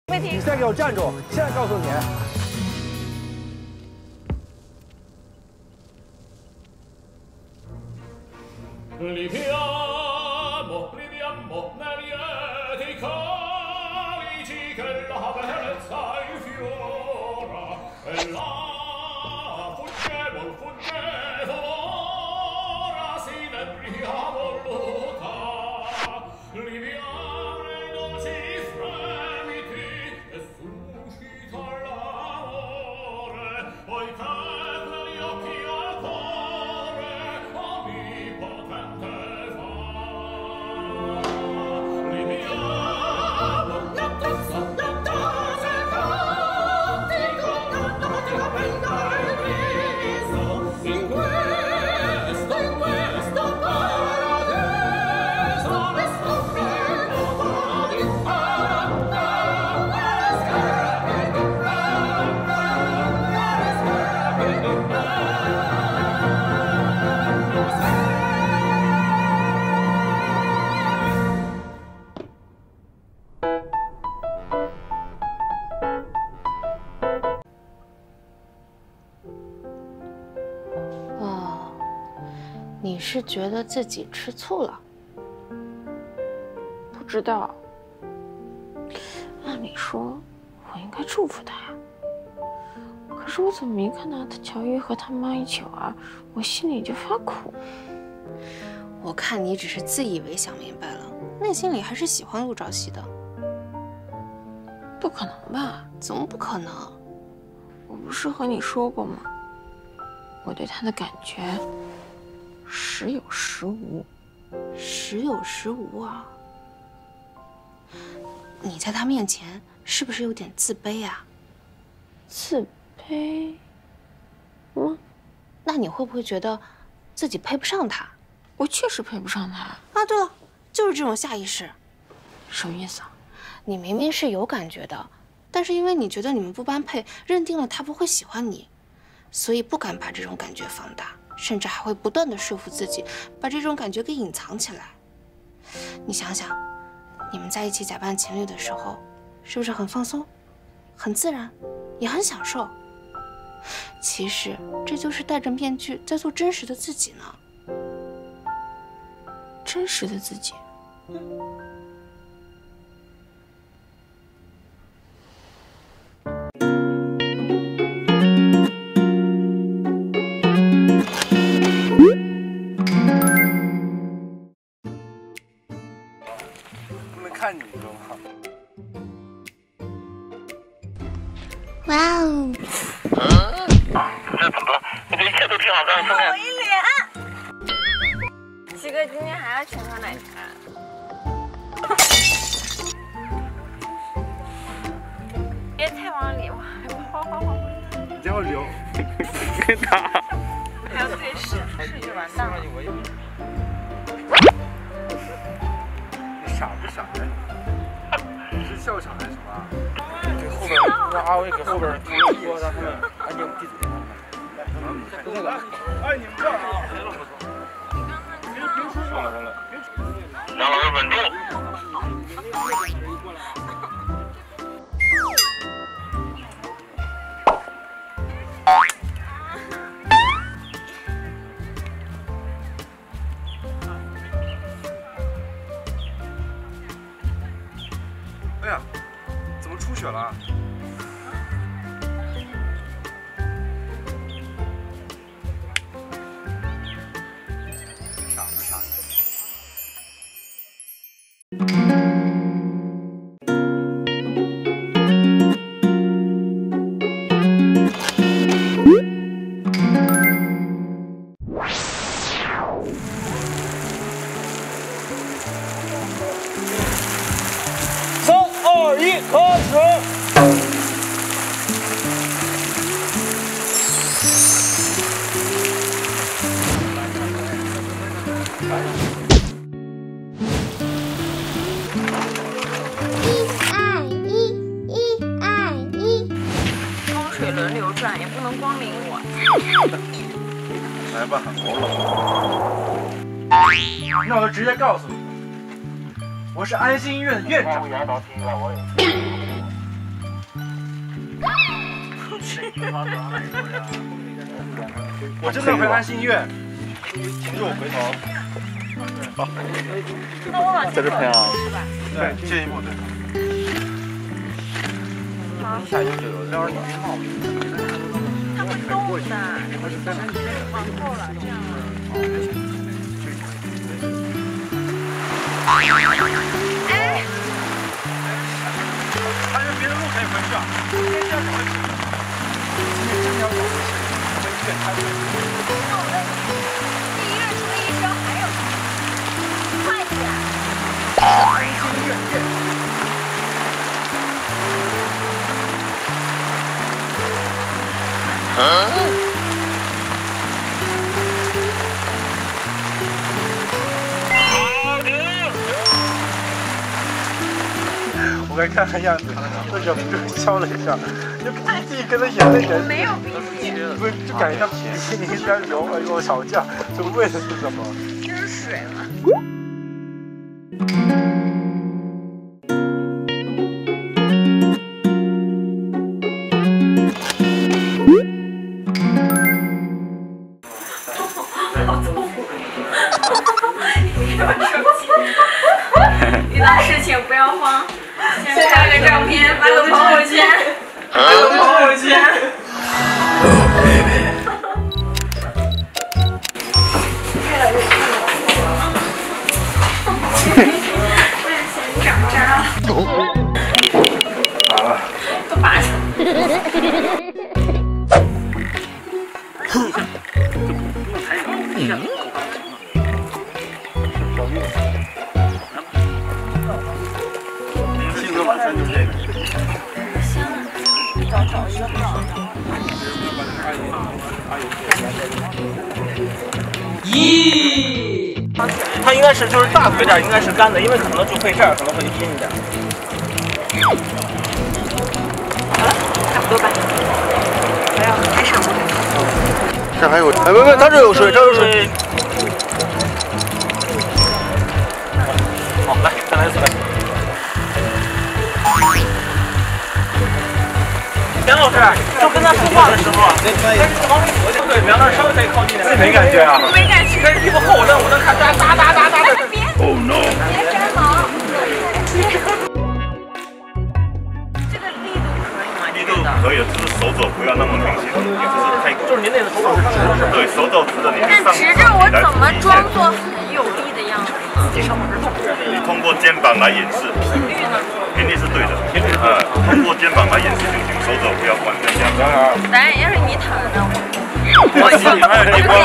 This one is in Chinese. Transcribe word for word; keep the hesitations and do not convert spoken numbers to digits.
没听。 你现在给我站住！现在告诉你。 你是觉得自己吃醋了？ 不知道。 按理说，我应该祝福他呀。可是我怎么一看到他乔玉和他妈一起玩，我心里就发苦。 我看你只是自以为想明白了，内心里还是喜欢陆兆熙的。 不可能吧？ 怎么不可能？ 我不是和你说过吗？我对他的感觉。时有时无， 时有时无啊！你在他面前是不是有点自卑啊？ 自卑？吗？ 那你会不会觉得自己配不上他？ 我确实配不上他啊！对了，就是这种下意识。 什么意思啊？ 你明明是有感觉的，但是因为你觉得你们不般配，认定了他不会喜欢你，所以不敢把这种感觉放大。甚至还会不断的说服自己，把这种感觉给隐藏起来。你想想，你们在一起假扮情侣的时候，是不是很放松、很自然，也很享受？其实这就是戴着面具在做真实的自己呢。 真实的自己。 嗯。 看你知道吗？ 哇哦！ 这怎么了？我这一切都挺好的。 我一脸。七哥今天还要全喝奶茶。别太往里，我好好好。 你这样流。 他。 还要对视，视就完蛋了。 傻不傻呀？你是笑场还是什么？ 给后边让阿伟给后边说，让他们安静闭嘴。就那个， 哎，你们这啊，来了不错。 上了上了，让老师稳住。 哎呀，怎么出血了？傻不傻？ 三二一，开始！ 风水轮流转，也不能光临我。 来吧，那我就直接告诉你，我是安心医院的院长。 我真的会安心医院。停住，回头。 那我往在这拍啊？ 对，进一步对。 好。 下去就有，要是你别闹。 他会动的，往后了，这样了。哎。 还有别的路可以回去啊？先这样回去。今天真的要走回去，回医院开会。 那我问你，这医院除了医生还有什么？会计啊？ 医院院。 嗯。 我刚看看样子，我忍不住笑了一下，就自己跟他演那人， 没有鼻涕， 不是就感觉像比基尼在游哎呦吵架，这为的是什么？ 这是水吗？遇到事情不要慌，先拍个照片，发个朋友圈，发个朋友圈。我眼前长渣了，都拔下来。 性格晚上就是这个。 找找一个好。 咦，它应该是就是大腿这儿应该是干的，因为可能就会这儿可能会阴一点。 好了，差不多吧。还要开上吗？ 这还有，哎，不不，它这有水，这有水。好，来，再来一次来。田老师，就跟他说话的时候啊，跟往里躲点，对，两那稍微再靠近点。 没感觉啊？ 我没感觉。 这衣服厚，但我能看哒哒哒哒哒的。 别 ，Oh no！ 别粘毛。这个力度可以吗？ 力度可以，就是手肘不要那么明显，就是太， 就是您那个手肘是直的，是吧？ 对，手肘直的，你但上直着我怎么装作很有力的样子？ 你通过肩膀来演示， 频率呢？ 频率是对的，呃，通过肩膀来演示就行，手肘不要管这样。 咱要是你躺在那，我我还有地方